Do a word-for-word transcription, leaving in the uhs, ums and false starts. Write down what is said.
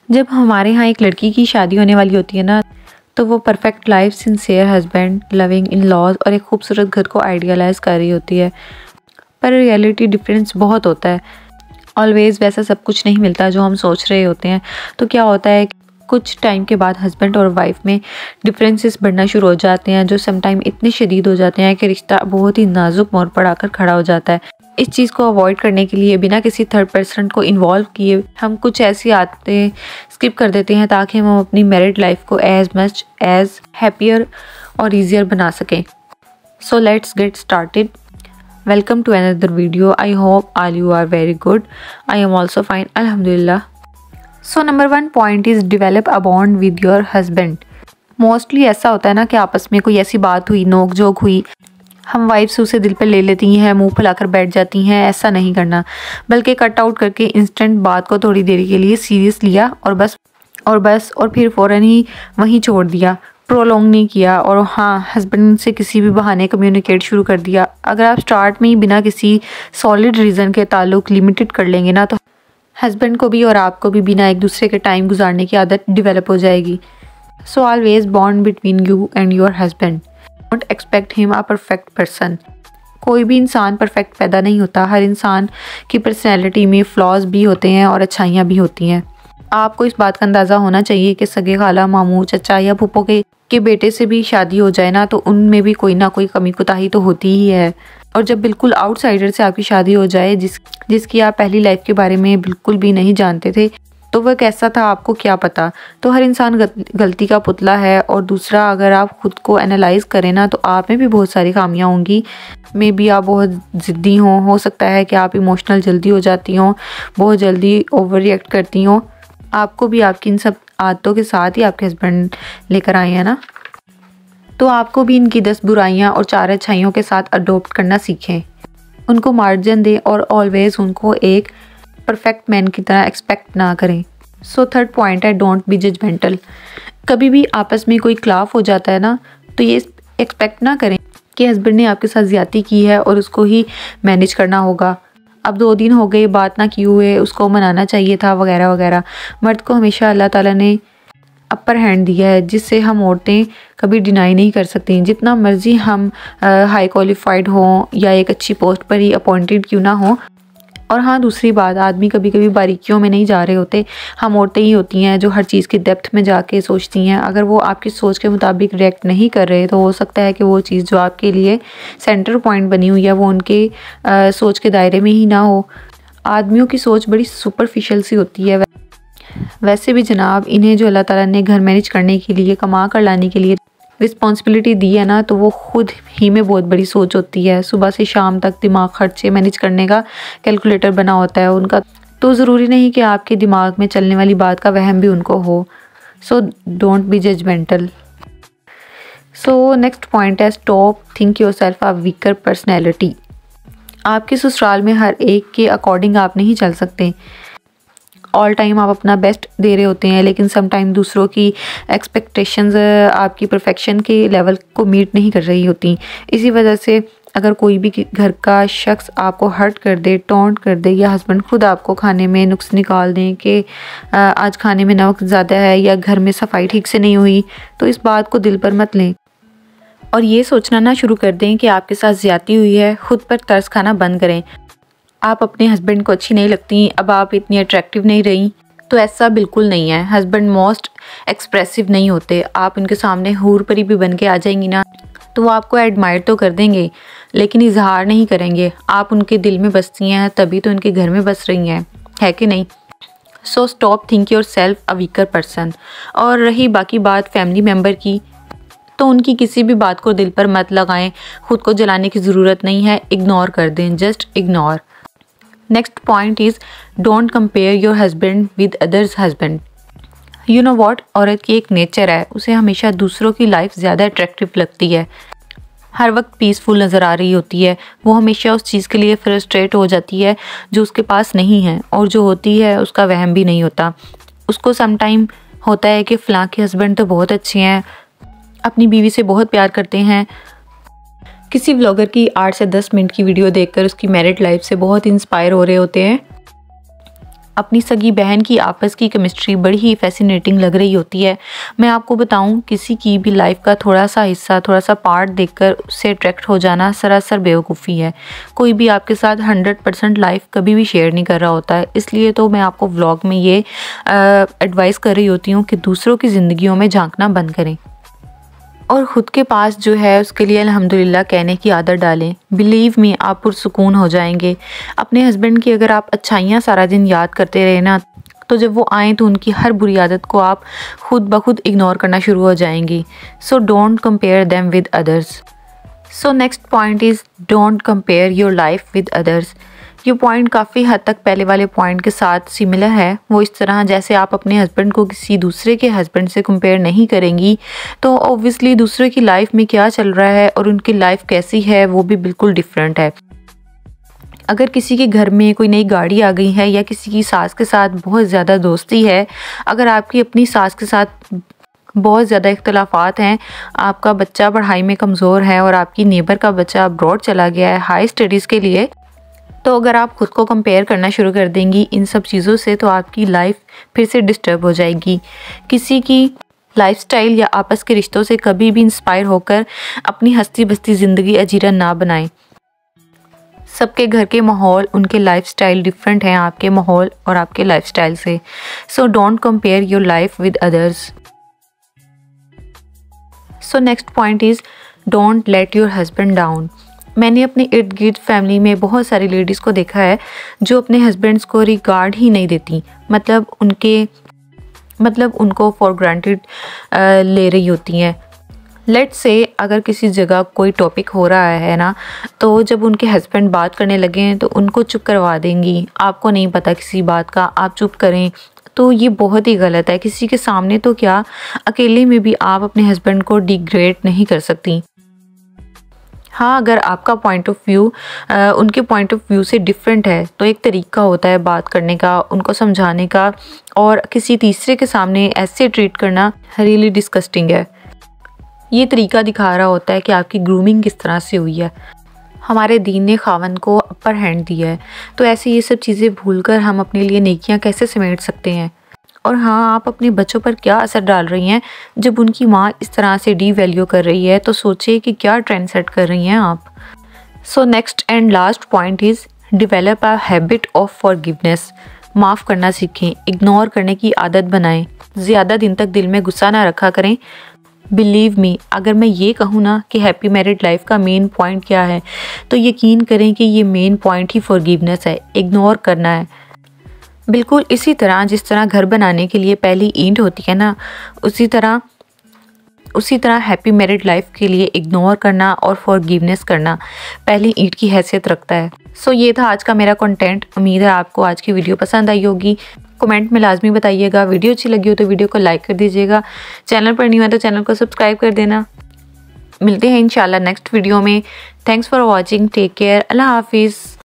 जब हमारे यहाँ एक लड़की की शादी होने वाली होती है ना, तो वो perfect life, sincere husband, loving in laws और एक खूबसूरत घर को आइडियलाइज़ कर रही होती है। पर रियलिटी डिफरेंस बहुत होता है। ऑलवेज़ वैसा सब कुछ नहीं मिलता जो हम सोच रहे होते हैं। तो क्या होता है, कुछ टाइम के बाद हस्बैंड और वाइफ में डिफरेंसेस बढ़ना शुरू हो जाते हैं, जो सम टाइम इतने शदीद हो जाते हैं कि रिश्ता बहुत ही नाजुक मोड़ पर आकर खड़ा हो जाता है। इस चीज़ को अवॉइड करने के लिए बिना किसी थर्ड पर्सन को इन्वॉल्व किए हम कुछ ऐसी आदतें स्किप कर देते हैं ताकि हम अपनी मैरिड लाइफ को एज मच एज हैप्पियर और ईजियर बना सकें। So let's get started. Welcome to another video. I hope all you are very good. I am also fine, alhamdulillah. So number one point is develop a bond with your husband. Mostly ऐसा होता है ना कि आपस में कोई ऐसी बात हुई, नोक जोक हुई, हम वाइफ्स उसे दिल पे ले लेती हैं, मुंह फुलाकर बैठ जाती हैं। ऐसा नहीं करना, बल्कि कट आउट करके इंस्टेंट बात को थोड़ी देर के लिए सीरियस लिया और बस और बस और फिर फ़ौरन ही वहीं छोड़ दिया, प्रोलॉन्ग नहीं किया। और हाँ, हस्बैंड से किसी भी बहाने कम्युनिकेट शुरू कर दिया। अगर आप स्टार्ट में ही बिना किसी सॉलिड रीज़न के ताल्लुक़ लिमिटेड कर लेंगे ना, तो हस्बैंड को भी और आपको भी बिना एक दूसरे के टाइम गुजारने की आदत डेवलप हो जाएगी। So always bond between you and your husband. Don't expect him a perfect person. कोई भी इंसान परफेक्ट पैदा नहीं होता। हर इंसान की पर्सनैलिटी में फ्लॉज भी होते हैं और अच्छाइयाँ भी होती हैं। आपको इस बात का अंदाज़ा होना चाहिए कि सगे खाला, मामू, चचा या फूफो के के बेटे से भी शादी हो जाए ना, तो उनमें भी कोई ना कोई कमी कुताही तो होती ही है। और जब बिल्कुल आउटसाइडर से आपकी शादी हो जाए, जिस जिसकी आप पहली लाइफ के बारे में बिल्कुल भी नहीं जानते थे, तो वह कैसा था आपको क्या पता। तो हर इंसान गलती का पुतला है। और दूसरा, अगर आप खुद को एनालाइज करें ना, तो आप में भी बहुत सारी खामियां होंगी। मे बी आप बहुत ज़िद्दी हों, हो सकता है कि आप इमोशनल जल्दी हो जाती हों, बहुत जल्दी ओवर रिएक्ट करती हों। आपको भी आपकी इन सब आदतों के साथ ही आपके हस्बैंड लेकर आए हैं ना, तो आपको भी इनकी दस बुराइयां और चार अच्छाइयों के साथ अडोप्ट करना सीखें। उनको मार्जिन दें और ऑलवेज उनको एक परफेक्ट मैन की तरह एक्सपेक्ट ना करें। सो थर्ड पॉइंट है, डोंट बी जजमेंटल। कभी भी आपस में कोई खिलाफ हो जाता है ना, तो ये एक्सपेक्ट ना करें कि हस्बैंड ने आपके साथ ज़्यादती की है और उसको ही मैनेज करना होगा। अब दो दिन हो गए बात ना किए हुए, उसको मनाना चाहिए था, वगैरह वगैरह। मर्द को हमेशा अल्लाह ताला ने अपर हैंड दिया है, जिससे हम औरतें कभी डिनाई नहीं कर सकती। जितना मर्जी हम हाई क्वालिफाइड हों या एक अच्छी पोस्ट पर ही अपॉइंटेड क्यों ना हो। और हाँ, दूसरी बात, आदमी कभी कभी बारीकियों में नहीं जा रहे होते। हम औरतें ही होती हैं जो हर चीज़ की डेप्थ में जाके सोचती हैं। अगर वो आपकी सोच के मुताबिक रिएक्ट नहीं कर रहे, तो हो सकता है कि वो चीज़ जो आपके लिए सेंटर पॉइंट बनी हुई है, वो उनके आ, सोच के दायरे में ही ना हो। आदमियों की सोच बड़ी सुपरफिशियल सी होती है। वैसे भी जनाब, इन्हें जो अल्लाह ताला ने घर मैनेज करने के लिए, कमा कर लाने के लिए रिस्पॉन्सिबिलिटी दी है ना, तो वो खुद ही में बहुत बड़ी सोच होती है। सुबह से शाम तक दिमाग खर्चे मैनेज करने का कैलकुलेटर बना होता है उनका। तो ज़रूरी नहीं कि आपके दिमाग में चलने वाली बात का वहम भी उनको हो। So don't be judgemental. So next point है, stop think yourself a weaker personality. आपके ससुराल में हर एक के अकॉर्डिंग आप नहीं चल सकते। ऑल टाइम आप अपना बेस्ट दे रहे होते हैं, लेकिन सम टाइम दूसरों की एक्सपेक्टेशंस आपकी परफेक्शन के लेवल को मीट नहीं कर रही होती। इसी वजह से अगर कोई भी घर का शख्स आपको हर्ट कर दे, टॉन्ट कर दे, या हस्बैंड खुद आपको खाने में नुक्स निकाल दें कि आज खाने में नमक ज़्यादा है या घर में सफाई ठीक से नहीं हुई, तो इस बात को दिल पर मत लें और ये सोचना ना शुरू कर दें कि आपके साथ ज़्यादती हुई है। खुद पर तरस खाना बंद करें। आप अपने हस्बैंड को अच्छी नहीं लगती, अब आप इतनी अट्रैक्टिव नहीं रही, तो ऐसा बिल्कुल नहीं है। हस्बैंड मोस्ट एक्सप्रेसिव नहीं होते। आप उनके सामने हूर परी भी बन के आ जाएंगी ना, तो वो आपको एडमायर तो कर देंगे, लेकिन इजहार नहीं करेंगे। आप उनके दिल में बसती हैं, तभी तो उनके घर में बस रही हैं, है कि नहीं। So stop think yourself a weaker person. और रही बाकी बात फैमिली मेम्बर की, तो उनकी किसी भी बात को दिल पर मत लगाएं। खुद को जलाने की ज़रूरत नहीं है, इग्नोर कर दें, just ignore. Next point is, don't compare your husband with others husband. You know what, औरत की एक नेचर है, उसे हमेशा दूसरों की लाइफ ज़्यादा अट्रैक्टिव लगती है। हर वक्त पीसफुल नज़र आ रही होती है। वो हमेशा उस चीज़ के लिए फ्रस्ट्रेट हो जाती है जो उसके पास नहीं है, और जो होती है उसका वहम भी नहीं होता। उसको सम टाइम होता है कि फ़लाँ के हस्बैंड तो बहुत अच्छे हैं, अपनी बीवी से बहुत प्यार करते हैं। किसी व्लॉगर की आठ से दस मिनट की वीडियो देखकर उसकी मैरिड लाइफ से बहुत इंस्पायर हो रहे होते हैं। अपनी सगी बहन की आपस की केमिस्ट्री बड़ी ही फैसिनेटिंग लग रही होती है। मैं आपको बताऊं, किसी की भी लाइफ का थोड़ा सा हिस्सा, थोड़ा सा पार्ट देखकर उससे अट्रैक्ट हो जाना सरासर बेवकूफ़ी है। कोई भी आपके साथ हंड्रेड परसेंट लाइफ कभी भी शेयर नहीं कर रहा होता है। इसलिए तो मैं आपको व्लॉग में ये एडवाइस कर रही होती हूँ कि दूसरों की ज़िंदगियों में झांकना बंद करें और ख़ुद के पास जो है उसके लिए अल्हम्दुलिल्लाह कहने की आदत डालें। बिलीव मी, आप पुरसुकून हो जाएंगे। अपने हस्बैंड की अगर आप अच्छाइयाँ सारा दिन याद करते रहे ना, तो जब वो आएँ तो उनकी हर बुरी आदत को आप खुद ब खुद इग्नोर करना शुरू हो जाएंगी। So don't compare them with others. So next point is don't compare your life with others. ये पॉइंट काफ़ी हद तक पहले वाले पॉइंट के साथ सिमिलर है। वो इस तरह, जैसे आप अपने हस्बैंड को किसी दूसरे के हस्बैंड से कंपेयर नहीं करेंगी तो ऑब्वियसली दूसरे की लाइफ में क्या चल रहा है और उनकी लाइफ कैसी है वो भी बिल्कुल डिफरेंट है। अगर किसी के घर में कोई नई गाड़ी आ गई है या किसी की सास के साथ बहुत ज़्यादा दोस्ती है, अगर आपकी अपनी सास के साथ बहुत ज़्यादा इख्तलाफात हैं, आपका बच्चा पढ़ाई में कमज़ोर है और आपकी नेबर का बच्चा अब्रॉड चला गया है हाई स्टडीज़ के लिए, तो अगर आप ख़ुद को कंपेयर करना शुरू कर देंगी इन सब चीज़ों से तो आपकी लाइफ फिर से डिस्टर्ब हो जाएगी। किसी की लाइफस्टाइल या आपस के रिश्तों से कभी भी इंस्पायर होकर अपनी हस्ती बस्ती ज़िंदगी अजीरन ना बनाएं। सबके घर के माहौल, उनके लाइफस्टाइल डिफरेंट हैं आपके माहौल और आपके लाइफस्टाइल से। So don't compare your life with others. So next point is don't let your husband down. मैंने अपने इर्द गिर्द फैमिली में बहुत सारी लेडीज़ को देखा है जो अपने हस्बैंड्स को रिगार्ड ही नहीं देती, मतलब उनके मतलब उनको फॉर ग्रांटेड ले रही होती हैं। लेट्स से अगर किसी जगह कोई टॉपिक हो रहा है ना, तो जब उनके हस्बैंड बात करने लगे हैं तो उनको चुप करवा देंगी। आपको नहीं पता किसी बात का, आप चुप करें, तो ये बहुत ही गलत है। किसी के सामने तो क्या, अकेले में भी आप अपने हस्बैंड को डिग्रेड नहीं कर सकती। हाँ, अगर आपका पॉइंट ऑफ व्यू उनके पॉइंट ऑफ व्यू से डिफरेंट है तो एक तरीका होता है बात करने का, उनको समझाने का, और किसी तीसरे के सामने ऐसे ट्रीट करना रियली डिस्गस्टिंग है। ये तरीका दिखा रहा होता है कि आपकी ग्रूमिंग किस तरह से हुई है। हमारे दीन ने खावन को अपर हैंड दिया है, तो ऐसे ये सब चीज़ें भूलकर हम अपने लिए नेकियां कैसे समेट सकते हैं। और हाँ, आप अपने बच्चों पर क्या असर डाल रही हैं जब उनकी माँ इस तरह से डी वैल्यू कर रही है, तो सोचिए कि क्या ट्रेंड सेट कर रही हैं आप। So next and last point is develop a habit of forgiveness. माफ़ करना सीखें, इग्नोर करने की आदत बनाएं, ज़्यादा दिन तक दिल में गुस्सा ना रखा करें। बिलीव मी, अगर मैं ये कहूँ ना कि हैप्पी मैरिड लाइफ का मेन पॉइंट क्या है, तो यकीन करें कि ये मेन पॉइंट ही फॉरगिवनेस है, इग्नोर करना है। बिल्कुल इसी तरह जिस तरह घर बनाने के लिए पहली ईंट होती है ना, उसी तरह उसी तरह हैप्पी मैरिड लाइफ के लिए इग्नोर करना और फॉरगिवनेस करना पहली ईंट की हैसियत रखता है। सो ये था आज का मेरा कंटेंट। उम्मीद है आपको आज की वीडियो पसंद आई होगी। कमेंट में लाजमी बताइएगा। वीडियो अच्छी लगी हो तो वीडियो को लाइक कर दीजिएगा। चैनल पर नहीं हुआ तो चैनल को सब्सक्राइब कर देना। मिलते हैं इंशाल्लाह नेक्स्ट वीडियो में। Thanks for watching. Take care. अल्लाह हाफिज़।